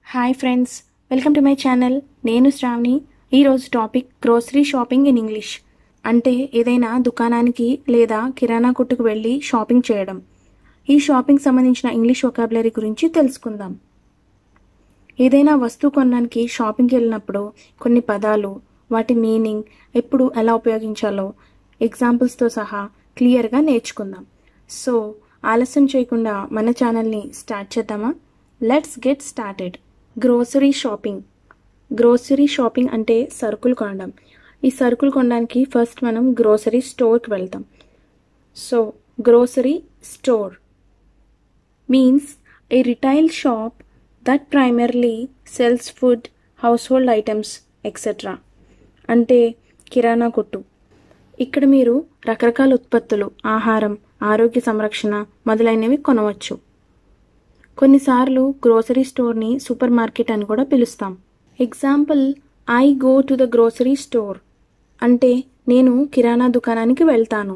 Hi friends, welcome to my channel. నేను శ్రావణి. ఈరోజు topic grocery shopping in English. అంటే ఏదైనా దుకాణానికి లేదా కిరాణా కొట్టుకు వెళ్ళి షాపింగ్ చేయడం. ఈ షాపింగ్ సంబంధించిన ఇంగ్లీష్ వొకాబులరీ గురించి తెలుసుకుందాం. ఏదైనా వస్తువు కొనడానికి షాపింగ్కి వెళ్ళినప్పుడు కొన్ని పదాలు, వాటి మీనింగ్, ఎప్పుడు ఎలా ఉపయోగించాలో ఎగ్జాంపుల్స్తో సహా క్లియర్గా నేర్చుకుందాం. సో ఆలస్యం చేయకుండా మన ఛానల్ని స్టార్ట్ చేద్దామా? Let's get started. Grocery shopping. Grocery shopping అంటే సరుకులు కొనడం. ఈ సరుకులు కొనడానికి ఫస్ట్ మనం గ్రోసరీ స్టోర్కి వెళ్తాం. So grocery store means a retail shop that primarily sells food, household items etcetera. అంటే కిరాణా కొట్టు. ఇక్కడ మీరు రకరకాల ఉత్పత్తులు, ఆహారం, ఆరోగ్య సంరక్షణ మొదలైనవి కొనవచ్చు. కొన్నిసార్లు గ్రోసరీ స్టోర్ని సూపర్ మార్కెట్ అని కూడా పిలుస్తాం. Example, I go to the grocery store అంటే నేను కిరాణా దుకాణానికి వెళ్తాను.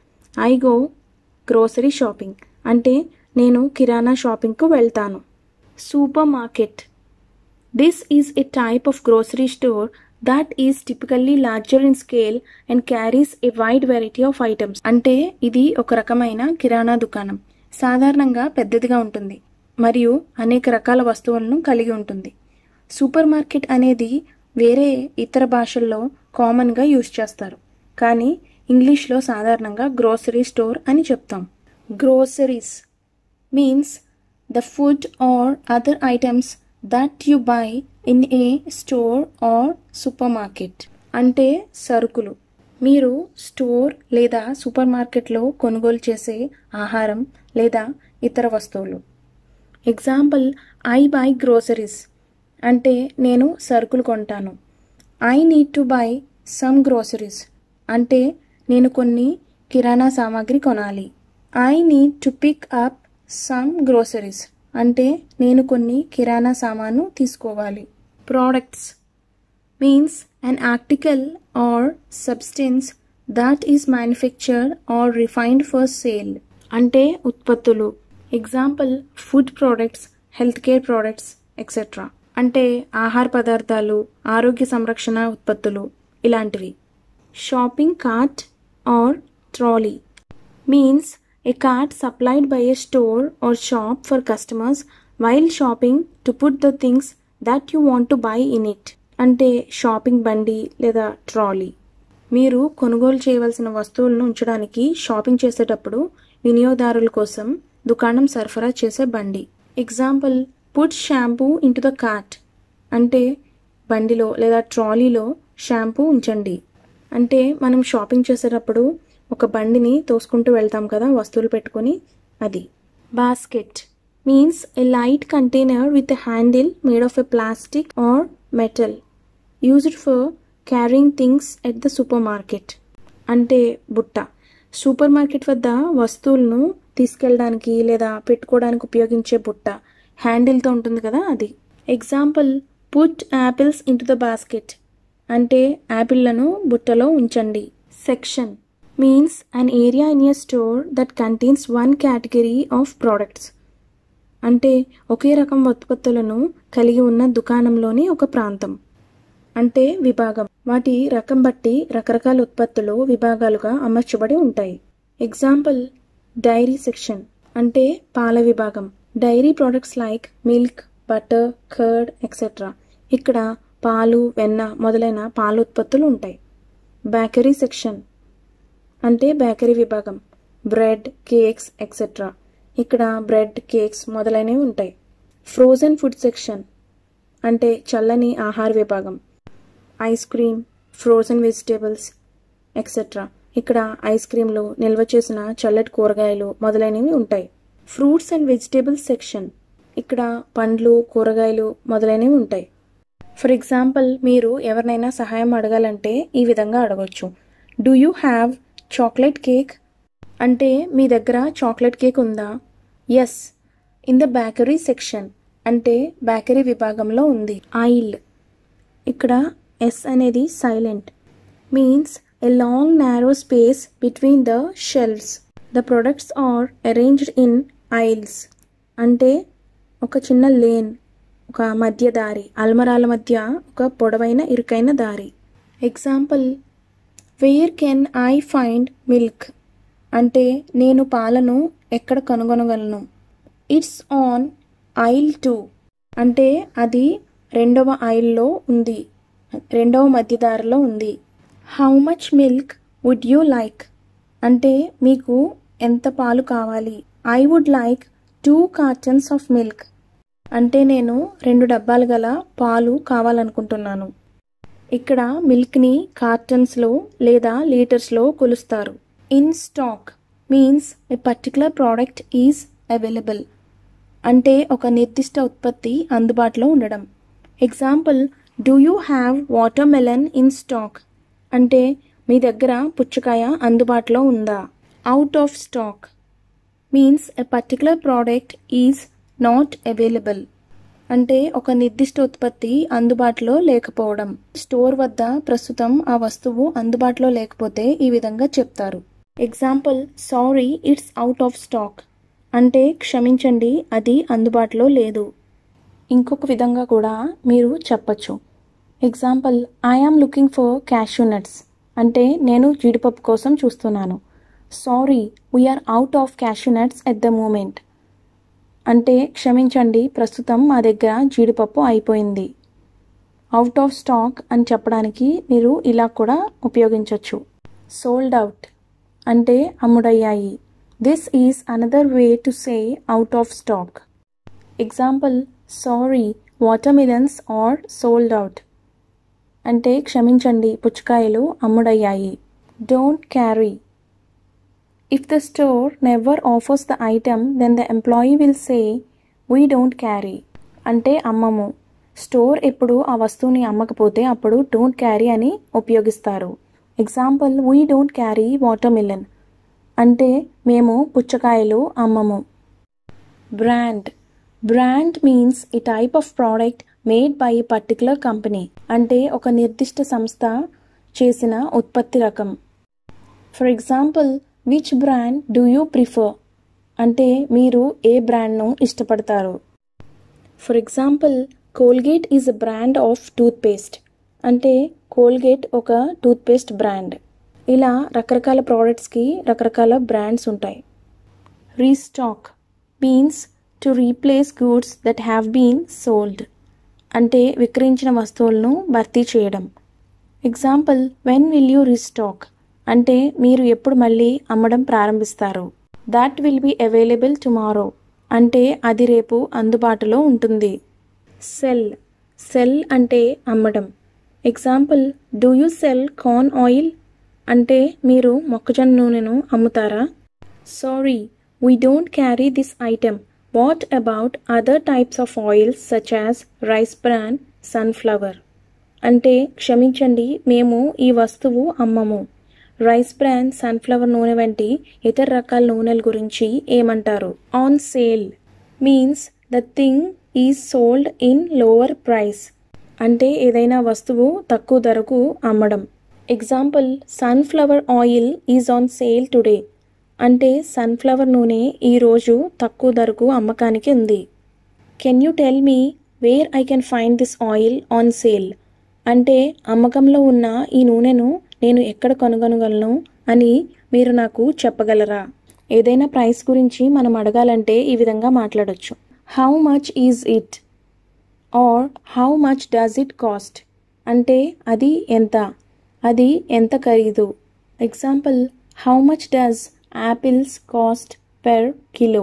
ఐ గో గ్రోసరీ షాపింగ్ అంటే నేను కిరాణా షాపింగ్కు వెళ్తాను. Supermarket. This is a type of grocery store that is typically larger in scale and carries a wide variety of items. అంటే ఇది ఒక రకమైన కిరాణా దుకాణం. సాధారణంగా పెద్దదిగా ఉంటుంది మరియు అనేక రకాల వస్తువులను కలిగి ఉంటుంది. సూపర్ మార్కెట్ అనేది వేరే ఇతర భాషల్లో కామన్గా యూజ్ చేస్తారు, కానీ ఇంగ్లీష్లో సాధారణంగా గ్రోసరీ స్టోర్ అని చెప్తాం. Groceries means the food or other items that you buy in a store or supermarket. అంటే సరుకులు. మీరు స్టోర్ లేదా సూపర్ మార్కెట్లో కొనుగోలు చేసే ఆహారం లేదా ఇతర వస్తువులు. ఎగ్జాంపుల్, ఐ బై గ్రోసరీస్ అంటే నేను సరుకులు కొంటాను. I need to buy some groceries అంటే నేను కొన్ని కిరాణా సామాగ్రి కొనాలి. I need to pick up some groceries అంటే నేను కొన్ని కిరాణా సామాను తీసుకోవాలి. Products means an article or substance that is manufactured or refined for sale. అంటే ఉత్పత్తులు. Example, food products, health care products etcetera. అంటే ఆహార పదార్థాలు, ఆరోగ్య సంరక్షణ ఉత్పత్తులు ఇలాంటివి. Shopping cart or trolley means a cart supplied by a store or shop for customers while shopping to put the things that you want to buy in it. అంటే shopping బండి లేదా ట్రాలీ. మీరు కొనుగోలు చేయవలసిన వస్తువులను ఉంచడానికి షాపింగ్ చేసేటప్పుడు వినియోగదారుల కోసం దుకాణం సరఫరా చేసే బండి. Example, put shampoo into the cart అంటే బండిలో లేదా ట్రాలీలో షాంపూ ఉంచండి. అంటే మనం షాపింగ్ చేసేటప్పుడు ఒక బండిని తోసుకుంటూ వెళ్తాం కదా వస్తువులు పెట్టుకొని, అది. Basket means a light container with a handle made of a plastic or metal used for carrying things at the supermarket. అంటే బుట్ట. సూపర్ మార్కెట్ వద్ద వస్తువులను తీసుకెళ్ళడానికి లేదా పెట్టుకోవడానికి ఉపయోగించే బుట్ట హ్యాండిల్తో ఉంటుంది కదా, అది. Example, put apples into the basket అంటే యాపిళ్లను బుట్టలో ఉంచండి. Section means an area in a store that contains one category of products. అంటే ఒకే రకం ఉత్పత్తులను కలిగి ఉన్న దుకాణంలోని ఒక ప్రాంతం. అంటే విభాగం. వాటి రకం బట్టి రకరకాల ఉత్పత్తులు విభాగాలుగా అమర్చబడి ఉంటాయి. ఎగ్జాంపుల్, డైరీ సెక్షన్ అంటే పాల విభాగం. Dairy products like milk, butter, curd etcetera. ఇక్కడ పాలు, వెన్న మొదలైన పాల ఉత్పత్తులు ఉంటాయి. బేకరీ సెక్షన్ అంటే బేకరీ విభాగం. Bread, cakes etcetera. ఇక్కడ బ్రెడ్, కేక్స్ మొదలైనవి ఉంటాయి. ఫ్రోజన్ ఫుడ్ సెక్షన్ అంటే చల్లని ఆహార విభాగం. Ice cream, frozen vegetables etcetera. ఇక్కడ ఐస్ క్రీమ్లు, నిల్వ చేసిన చల్లటి కూరగాయలు మొదలైనవి ఉంటాయి. ఫ్రూట్స్ అండ్ వెజిటేబుల్స్ సెక్షన్ ఇక్కడ పండ్లు, కూరగాయలు మొదలైనవి ఉంటాయి. ఫర్ ఎగ్జాంపుల్, మీరు ఎవరినైనా సహాయం అడగాలంటే ఈ విధంగా అడగొచ్చు. Do you have chocolate cake అంటే మీ దగ్గర చాక్లెట్ కేక్ ఉందా? Yes, in the bakery section అంటే బేకరీ విభాగంలో ఉంది. ఐల్ ఇక్కడ ఎస్ అనేది silent. Means a long narrow space between the shelves. The products are arranged in aisles అంటే ఒక చిన్న లేన్ ఒక మధ్య దారి, అల్మరాల మధ్య ఒక పొడవైన ఇరుకైన దారి. Example, where can I find milk అంటే నేను పాలను ఎక్కడ కనుగొనగలను. ఇట్స్ ఆన్ ఐల్ 2 అంటే అది రెండవ ఐల్లో ఉంది, రెండవ మధ్యదారిలో ఉంది. How much milk would you like అంటే మీకు ఎంత పాలు కావాలి. I would like 2 cartons of milk అంటే నేను 2 డబ్బాలు గల పాలు కావాలనుకుంటున్నాను. ఇక్కడ మిల్క్ని కార్టన్స్లో లేదా లీటర్స్లో కొలుస్తారు. In stock means a particular product is available అంటే ఒక నిర్దిష్ట ఉత్పత్తి అందుబాటులో ఉండడం. Example, do you have watermelon in stock అంటే మీ దగ్గర పుచ్చకాయ అందుబాటులో ఉందా. Out of stock means a particular product is not available అంటే ఒక నిర్దిష్ట ఉత్పత్తి అందుబాటులో లేకపోవడం. స్టోర్ వద్ద ప్రస్తుతం ఆ వస్తువు అందుబాటులో లేకపోతే ఈ విధంగా చెప్తారు. Example, sorry it's out of stock అంటే క్షమించండి అది అందుబాటులో లేదు. ఇంకొక విధంగా కూడా మీరు చెప్పచ్చు. Example, I am looking for cashew nuts అంటే నేను జీడిపప్పు కోసం చూస్తున్నాను. Sorry we're out of cashew nuts at the moment అంటే క్షమించండి ప్రస్తుతం మా దగ్గర జీడిపప్పు అయిపోయింది. అవుట్ ఆఫ్ స్టాక్ అని చెప్పడానికి మీరు ఇలా కూడా ఉపయోగించవచ్చు. సోల్డ్ అవుట్ అంటే అమ్ముడయ్యాయి. This is another way to say out of stock. Example, sorry watermelons are sold out అంటే క్షమించండి పుచ్చకాయలు అమ్ముడయ్యాయి. Don't carry if the store never offers the item then the employee will say we don't carry అంటే అమ్మము. Store ఎప్పుడు ఆ వస్తువుని అమ్మకపోతే అప్పుడు డోంట్ క్యారీ అని ఉపయోగిస్తారు. Example, we don't carry watermelon అంటే మేము పుచ్చకాయలు అమ్మము. Brand brand means a type of product made by a particular company అంటే ఒక నిర్దిష్ట సంస్థ చేసిన ఉత్పత్తి రకం. For example, which brand do you prefer అంటే మీరు ఏ బ్రాండ్ను ఇష్టపడతారు. For example, Colgate is a brand of toothpaste అంటే కోల్గేట్ ఒక టూత్పేస్ట్ బ్రాండ్. ఇలా రకరకాల ప్రోడక్ట్స్కి రకరకాల బ్రాండ్స్ ఉంటాయి. Restock means to replace goods that have been sold అంటే విక్రయించిన వస్తువులను భర్తీ చేయడం. Example, when will you restock అంటే మీరు ఎప్పుడు మళ్ళీ అమ్మడం ప్రారంభిస్తారు. That will be available tomorrow అంటే అది రేపు అందుబాటులో ఉంటుంది. సెల్ సెల్ అంటే అమ్మడం. Example, do you sell corn oil అంటే మీరు మొక్కజొన్న నూనెను అమ్ముతారా. Sorry we don't carry this item. What about other types of oils such as rice bran, sunflower అంటే క్షమించండి మేము ఈ వస్తువు అమ్మము. రైస్ బ్రాన్, సన్ఫ్లవర్ నూనె వంటి ఇతర రకాల నూనెల గురించి ఏమంటారు. On sale means the thing is sold in lower price అంటే ఏదైనా వస్తువు తక్కువ ధరకు అమ్మడం. Example, sunflower oil is on sale today అంటే సన్ఫ్లవర్ నూనె ఈరోజు తక్కువ ధరకు అమ్మకానికి ఉంది. Can you tell me where I can find this oil on sale అంటే అమ్మకంలో ఉన్న ఈ నూనెను నేను ఎక్కడ కనుగొనగలను అని మీరు నాకు చెప్పగలరా. ఏదైనా ప్రైస్ గురించి మనం అడగాలంటే ఈ విధంగా మాట్లాడొచ్చు. How much is it or how much does it cost అంటే అది ఎంత, అది ఎంత ఖరీదు. Example, how much does apples cost per kilo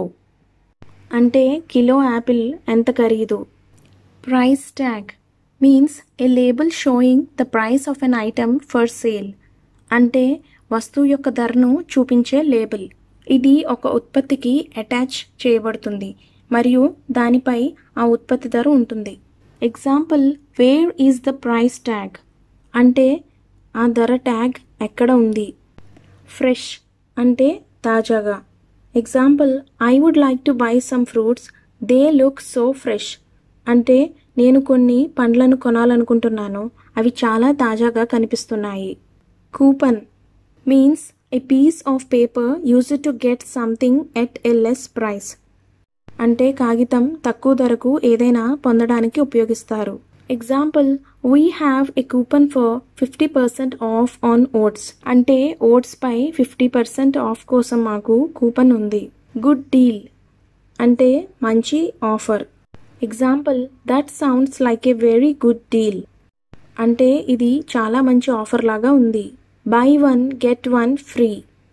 అంటే కిలో యాపిల్ ఎంత ఖరీదు. Price tag means a label showing the price of an item for sale అంటే వస్తువు యొక్క ధరను చూపించే లేబుల్. ఇది ఒక ఉత్పత్తికి అటాచ్ చేయబడుతుంది మరియు దానిపై ఆ ఉత్పత్తి ధర ఉంటుంది. Example, where is the price tag అంటే ఆ ధర ట్యాగ్ ఎక్కడ ఉంది. ఫ్రెష్ అంటే తాజాగా. Example, I would like to buy some fruits, they look so fresh అంటే నేను కొన్ని పండ్లను కొనాలనుకుంటున్నాను, అవి చాలా తాజాగా కనిపిస్తున్నాయి. Coupon means a piece of paper used to get something at a less price అంటే కాగితం తక్కువ ధరకు ఏదైనా పొందడానికి ఉపయోగిస్తారు. Example, we have a coupon for 50% off on oats. అంటే ఓట్స్ పై 50% ఆఫ్ కోసం మాకు కూపన్ ఉంది. గుడ్ డీల్ అంటే మంచి offer. Example, that sounds like a very good deal. అంటే ఇది చాలా మంచి ఆఫర్ లాగా ఉంది. Buy one get one free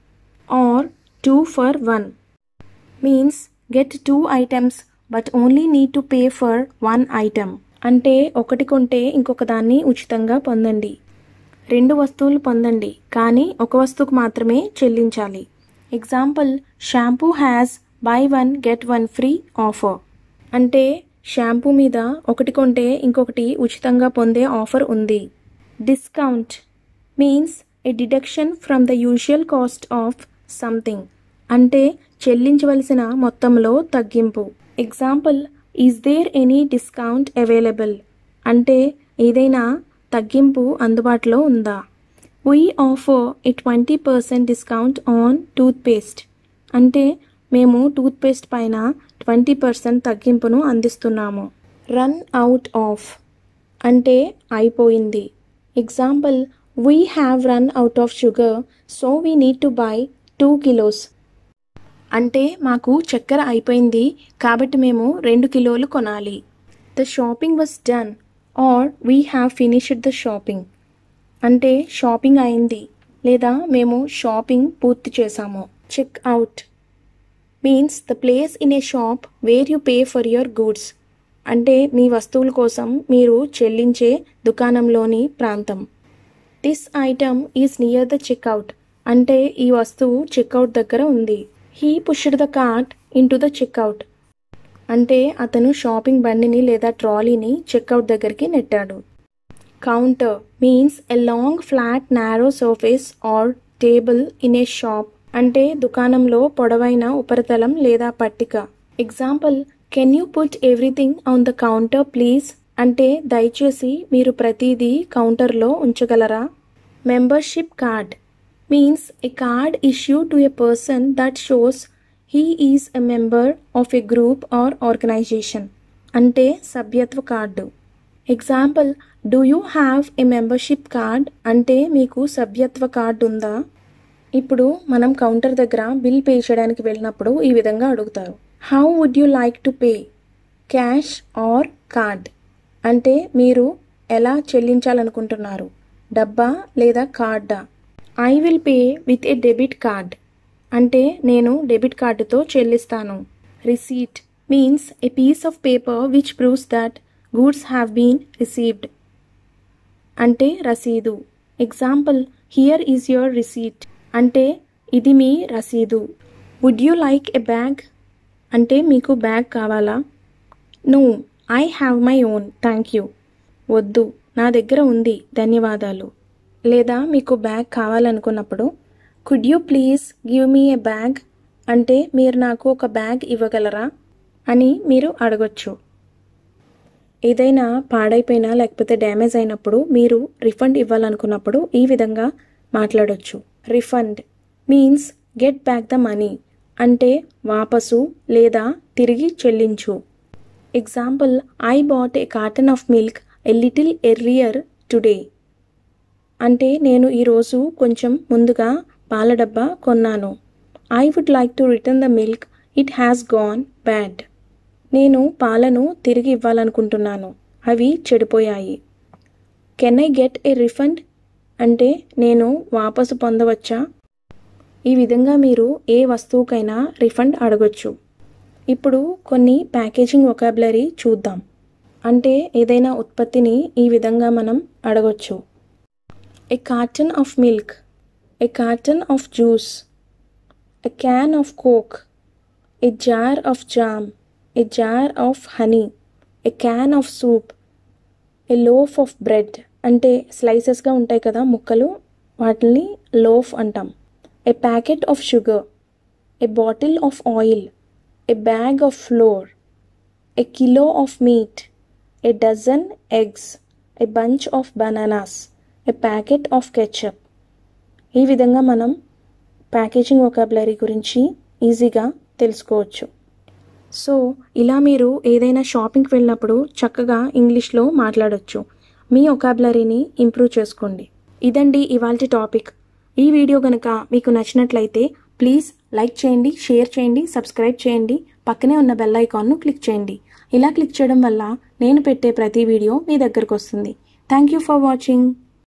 or 2 for 1 means get 2 items but only need to pay for 1 item. అంటే ఒకటి కొంటే ఇంకొక దాన్ని ఉచితంగా పొందండి. 2 వస్తువులు పొందండి కానీ ఒక వస్తువుకు మాత్రమే చెల్లించాలి. Example, shampoo has buy one get one free offer. అంటే షాంపూ మీద ఒకటి కొంటే ఇంకొకటి ఉచితంగా పొందే ఆఫర్ ఉంది. Discount means a deduction from the usual cost of something. అంటే చెల్లించవలసిన మొత్తంలో తగ్గింపు. Example, is there any discount available. అంటే ఏదైనా తగ్గింపు అందుబాటులో ఉందా. We offer a 20% discount on toothpaste. అంటే మేము టూత్పేస్ట్ పైన 20% తగ్గింపును అందిస్తున్నాము. రన్ అవుట్ ఆఫ్ అంటే అయిపోయింది. Example, we have run out of sugar so we need to buy 2 kilos. అంటే మాకు చక్కెర అయిపోయింది కాబట్టి మేము 2 కిలోలు కొనాలి. The shopping was done or we have finished the shopping. అంటే షాపింగ్ అయింది లేదా మేము షాపింగ్ పూర్తి చేశాము. Checkout means the place in a shop where you pay for your goods. అంటే మీ వస్తువుల కోసం మీరు చెల్లించే దుకాణంలోని ప్రాంతం. This item is near the checkout. అంటే ఈ వస్తువు చెక్అవుట్ దగ్గర ఉంది. He pushed the cart into the checkout. అంటే అతను షాపింగ్ బండిని లేదా ట్రాలీని చెక్అవుట్ దగ్గరికి నెట్టాడు. Counter means a long flat narrow surface or table in a shop. అంటే దుకాణంలో పొడవైన ఉపరితలం లేదా పట్టిక. Example, can you put everything on the counter please. అంటే దయచేసి మీరు ప్రతిదీ కౌంటర్లో ఉంచగలరా. Membership card means a card issued to a person that shows he is a member of a group or organization. అంటే సభ్యత్వ card. Example, do you have a membership card. అంటే మీకు సభ్యత్వ కార్డు ఉందా. ఇప్పుడు మనం కౌంటర్ దగ్గర బిల్ పే చేయడానికి వెళ్ళినప్పుడు ఈ విధంగా అడుగుతారు. How would you like to pay, cash or card. అంటే మీరు ఎలా చెల్లించాలనుకుంటున్నారు, డబ్బా లేదా కార్డా. I will pay with a debit card. అంటే నేను డెబిట్ కార్డుతో చెల్లిస్తాను. Receipt means a piece of paper which proves that goods have been received. అంటే రసీదు. Example, here is your receipt. అంటే ఇది మీ రసీదు. Would you like a bag. అంటే మీకు బ్యాగ్ కావాలా. No, I have my own thank you. వద్దు, నా దగ్గర ఉంది ధన్యవాదాలు. లేదా మీకు బ్యాగ్ కావాలనుకున్నప్పుడు could you please give me a bag. అంటే మీరు నాకు ఒక బ్యాగ్ ఇవ్వగలరా అని మీరు అడగొచ్చు. ఏదైనా పాడైపోయినా లేకపోతే డ్యామేజ్ అయినప్పుడు మీరు రిఫండ్ ఇవ్వాలనుకున్నప్పుడు ఈ విధంగా మాట్లాడొచ్చు. Refund means get back the money. అంటే వాపసు లేదా తిరిగి చెల్లించు. Example, I bought a carton of milk a little earlier today. అంటే నేను ఈరోజు కొంచెం ముందుగా పాల డబ్బా కొన్నాను. I would like to return the milk, it has gone bad. నేను పాలను తిరిగి ఇవ్వాలనుకుంటున్నాను, అవి చెడిపోయాయి. Can I get a refund. అంటే నేను వాపసు పొందవచ్చా. ఈ విధంగా మీరు ఏ వస్తువుకైనా రిఫండ్ అడగొచ్చు. ఇప్పుడు కొన్ని ప్యాకేజింగ్ వొకాబులరీ చూద్దాం. అంటే ఏదైనా ఉత్పత్తిని ఈ విధంగా మనం అడగొచ్చు. A carton of milk, a carton of juice, a can of coke, a jar of jam, a jar of honey, a can of soup, a loaf of bread. అంటే స్లైసెస్గా ఉంటాయి కదా ముక్కలు, వాటిని లోఫ్ అంటాం. a packet of sugar, a bottle of oil, a bag of flour, a kilo of meat, a dozen eggs, a bunch of bananas, a packet of ketchup. ఈ విధంగా మనం packaging vocabulary గురించి ఈజీగా తెలుసుకోవచ్చు. సో ఇలా మీరు ఏదైనా షాపింగ్కి వెళ్ళినప్పుడు చక్కగా ఇంగ్లీష్లో మాట్లాడొచ్చు. మీ వొకాబులరీని ఇంప్రూవ్ చేసుకోండి. ఇదండి ఇవాల్టి టాపిక్. ఈ వీడియో కనుక మీకు నచ్చినట్లయితే ప్లీజ్ లైక్ చేయండి, షేర్ చేయండి, సబ్స్క్రైబ్ చేయండి. పక్కనే ఉన్న బెల్ ఐకాన్ను క్లిక్ చేయండి. ఇలా క్లిక్ చేయడం వల్ల నేను పెట్టే ప్రతి వీడియో మీ దగ్గరకు వస్తుంది. Thank you for watching.